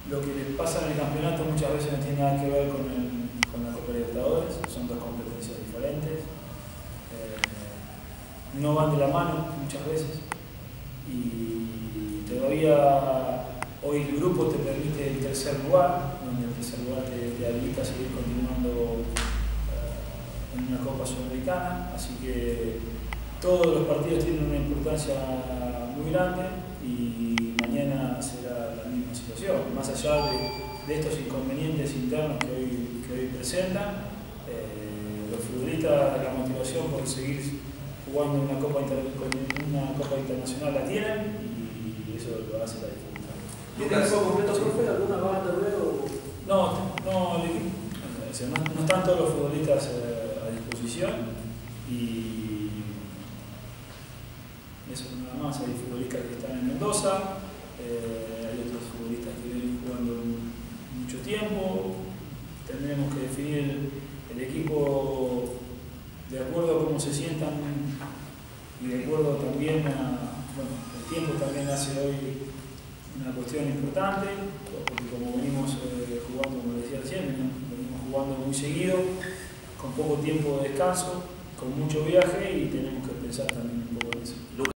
lo que les pasa en el campeonato muchas veces no tiene nada que ver con la Copa Libertadores, son dos competencias diferentes. No van de la mano muchas veces y todavía hoy el grupo te permite el tercer lugar, donde el tercer lugar te habilita a seguir continuando en una Copa Sudamericana, así que todos los partidos tienen una importancia muy grande y mañana será la misma situación, más allá de estos inconvenientes internos que hoy presentan. Los futbolistas, la motivación por seguir jugando en una Copa Internacional la tienen y eso lo hace la dificultad. ¿Tiene equipo completo, profe? ¿Alguna baja de luego? No están todos los futbolistas a disposición y eso nada más. Hay futbolistas que están en Mendoza, hay otros futbolistas que vienen jugando mucho tiempo. Tendremos que definir el equipo de acuerdo a cómo se sientan y de acuerdo también el tiempo también hace hoy una cuestión importante, porque como venimos jugando, como decía recién, venimos jugando muy seguido, con poco tiempo de descanso, con mucho viaje y tenemos que pensar también un poco en eso.